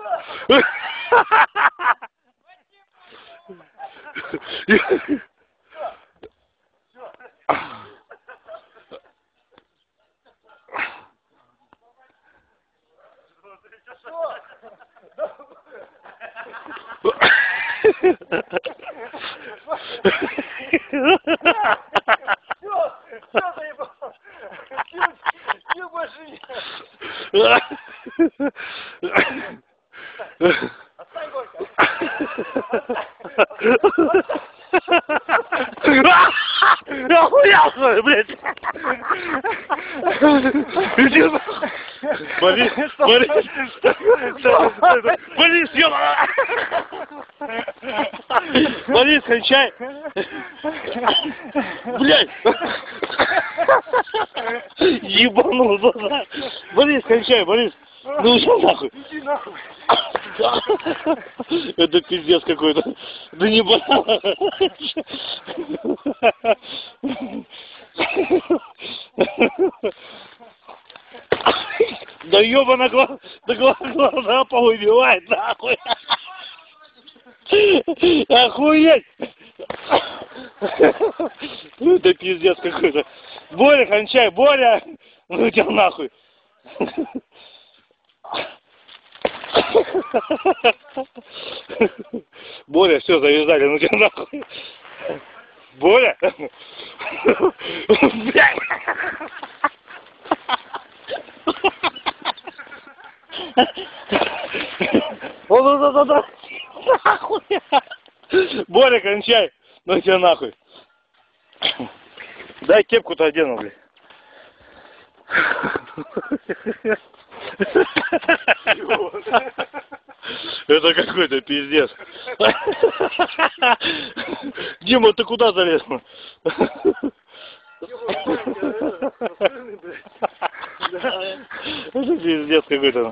Отстань, Горько! Охуел, блядь! Иди нахуй! Борис, съёба! Борис, кончай! Блядь! Ебанулся! Борис, кончай, Борис! Ну ушел нахуй! Иди нахуй! Это пиздец какой-то. Да не банал. Да ёбана глаза повыбивает, нахуй. Охуеть. Это пиздец какой-то. Боря, кончай, Боря. Ну тебя нахуй. Боря, все, завязали, ну тебя нахуй. Боря? Блядь! Да. Нахуй! Боря, кончай! Ну тебя нахуй. Дай кепку-то одену, блядь. Это какой-то пиздец. Дима, ты куда залез? Это пиздец какой-то.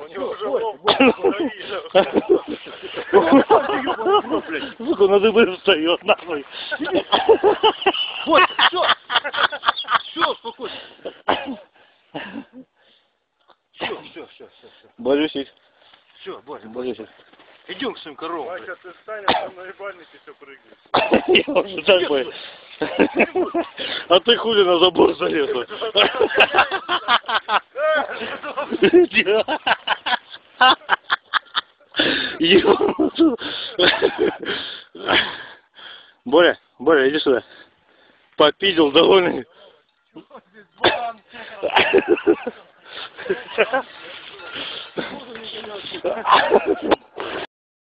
Сука, на дыбы встает, нахуй. Вот, все! Все, успокойся. Все. Борюсик. Все, Боря, Борюсик. идем к своим коровам. Вася, ты встань, а там на ебальнике все прыгаешь. Я уже так понял. А ты хули на забор залез? Боря, иди сюда. Попидел довольный.